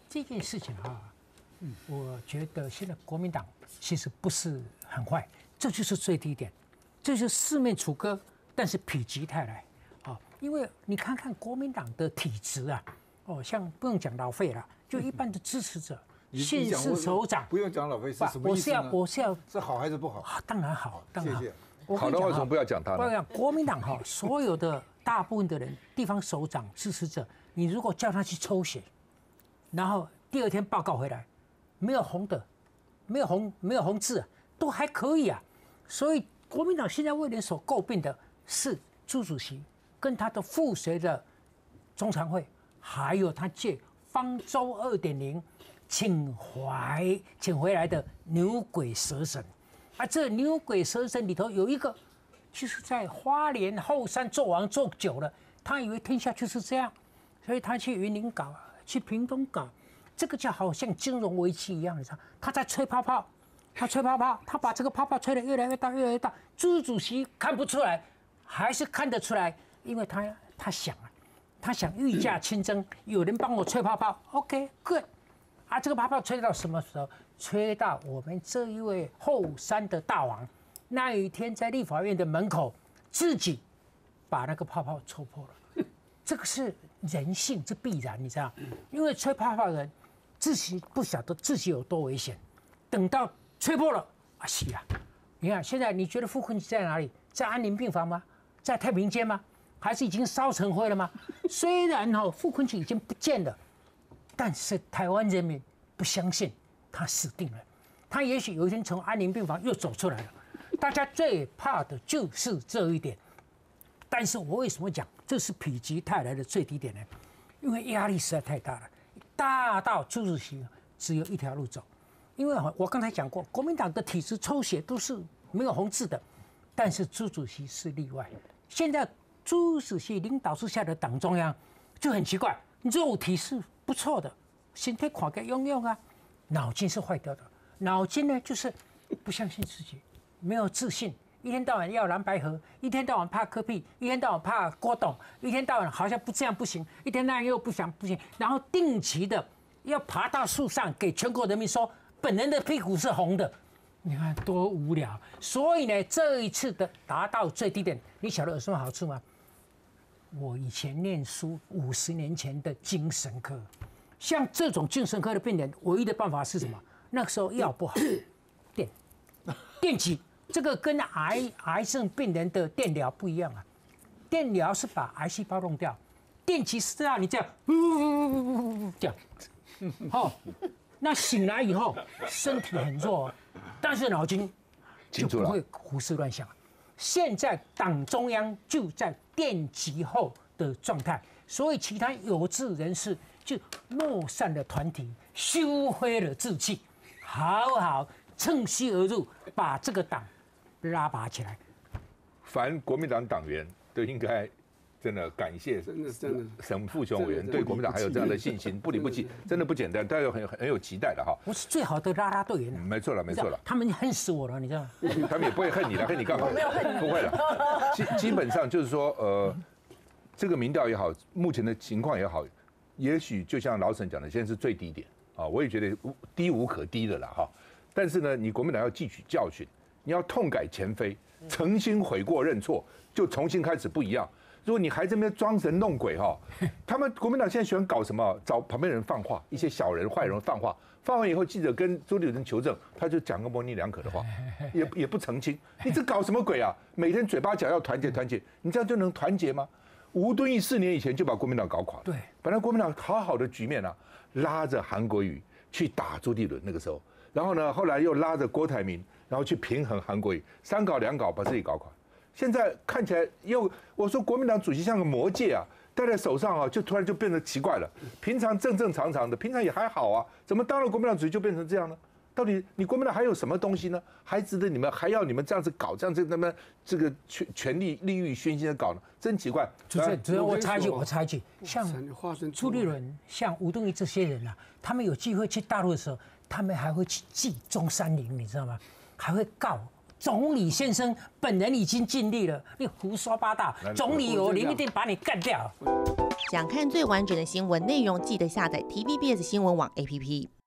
这件事情啊，我觉得现在国民党其实不是很坏，这就是最低点，这就是四面楚歌，但是否极泰来啊。因为你看看国民党的体质啊，像不用讲老费了，就一般的支持者。县市首长不用讲老费是什么意思呢？ 我是要是好还是不好？ 当然好，当然好。 谢谢。 好的，为什么不要讲他呢？ 我讲国民党所有的大部分的人，地方首长支持者，你如果叫他去抽血，然后第二天报告回来，没有红的，没有红字，都还可以啊。所以国民党现在为人所诟病的是朱主席跟他的附随的中常会，还有他借方舟2.0请回来的牛鬼蛇神。这牛鬼蛇神里头有一个，就是在花莲后山做王做久了，他以为天下就是这样，所以他去云林搞，去屏东搞，这个就好像金融危机一样，你知道，他在吹泡泡，他把这个泡泡吹得越来越大，越来越大。朱主席看不出来，还是看得出来，因为他想御驾亲征，有人帮我吹泡泡 ，OK good。这个泡泡吹到什么时候？吹到我们这一位后山的大王，那一天在立法院的门口，自己把那个泡泡戳破了。这个是人性，这必然，你知道？因为吹泡泡的人自己不晓得自己有多危险，等到吹破了，死了。你看现在，你觉得傅昆萁在哪里？在安宁病房吗？在太平间吗？还是已经烧成灰了吗？虽然傅昆萁已经不见了。但是台湾人民不相信他死定了，他也许有一天从安宁病房又走出来了。大家最怕的就是这一点。但是我为什么讲这是否极泰来的最低点呢？因为压力实在太大了，大到朱主席只有一条路走。因为我刚才讲过，国民党的体制抽血都是没有红字的，但是朱主席是例外。现在朱主席领导之下的党中央就很奇怪，肉体是不错的，身体看个用啊，脑筋是坏掉的。脑筋呢，就是不相信自己，没有自信，一天到晚要蓝白合，一天到晚怕柯 P， 一天到晚怕郭董，一天到晚好像不这样不行，一天到晚又不行，然后定期的要爬到树上给全国人民说本人的屁股是红的，你看多无聊。所以呢，这一次的达到最低点，你晓得有什么好处吗？我以前念书50年前的精神科，像这种精神科的病人，唯一的办法是什么？那个时候药不好，电击，这个跟癌症病人的电疗不一样啊。电疗是把癌细胞弄掉，电击是让你这样，这样，那醒来以后身体很弱，但是脑筋就不会胡思乱想。现在党中央就在电击后的状态，所以其他有志人士就落散了团体，修恢了志气，好趁虚而入，把这个党拉拔起来。 凡国民党党员都应该真的感谢沈富雄委员对国民党还有这样的信心，不离不弃，真的不简单，大家很有期待的哈。 我是最好的啦啦队员， 没错了。 他们恨死我了，你知道吗？ 他们也不会恨你了，恨你干嘛？ 没有恨你， 不会了。基本上就是说，这个民调也好，目前的情况也好，也许就像老沈讲的，现在是最低点啊，我也觉得低无可低的了哈。但是呢，你国民党要汲取教训，你要痛改前非，诚心悔过认错，就重新开始不一样。如果你还在那边装神弄鬼他们国民党现在喜欢搞什么？找旁边人放话，一些小人坏人放话，放完以后记者跟朱立伦求证，他就讲个模棱两可的话，也不澄清。你这搞什么鬼啊？每天嘴巴讲要团结，你这样就能团结吗？吴敦义4年以前就把国民党搞垮了。 对， 本来国民党好的局面拉着韩国瑜去打朱立伦那个时候，然后呢，后来又拉着郭台铭，然后去平衡韩国瑜，3搞2搞把自己搞垮。现在看起来我说国民党主席像个魔戒戴在手上就突然就变得奇怪了。平常正常的，平常也还好怎么当了国民党主席就变成这样呢？到底你国民党还有什么东西呢？还值得你们还要你们这样子搞，这样子那么这个权力利欲熏心的搞呢？真奇怪。 主持人，我插一句，像朱立伦、像吴敦义这些人他们有机会去大陆的时候，他们还会去记中山陵，你知道吗？还会告总理先生本人已经尽力了，你胡说八道。总理有灵一定把你干掉。 想看最完整的新闻内容，记得下载TVBS 新闻网 APP。